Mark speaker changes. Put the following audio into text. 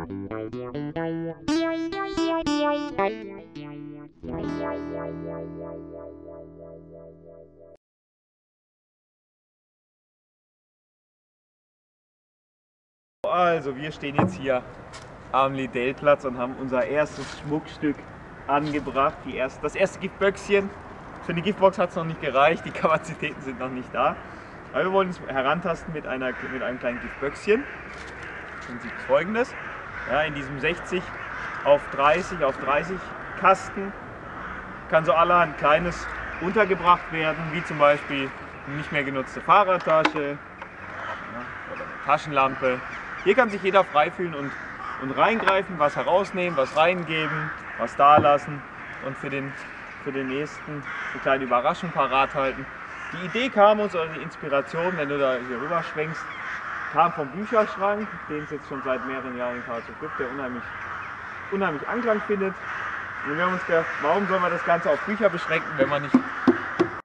Speaker 1: Also wir stehen jetzt hier am Lidl-Platz und haben unser erstes Schmuckstück angebracht. Das erste Giftböckchen. Für eine Giftbox hat es noch nicht gereicht, die Kapazitäten sind noch nicht da. Aber wir wollen uns herantasten mit einem kleinen Giftböckchen. Das Prinzip ist folgendes. Ja, in diesem 60 auf 30 Kasten kann so allerhand Kleines untergebracht werden, wie zum Beispiel eine nicht mehr genutzte Fahrradtasche oder eine Taschenlampe. Hier kann sich jeder frei fühlen und reingreifen, was herausnehmen, was reingeben, was da lassen und für den nächsten eine kleine Überraschung parat halten. Die Idee kam uns, oder die Inspiration, wenn du da hier rüber schwenkst, kam vom Bücherschrank, den es jetzt schon seit mehreren Jahren in Karlsruhe gibt, der unheimlich Anklang findet. Und wir haben uns gedacht, warum soll man das Ganze auf Bücher beschränken, wenn man nicht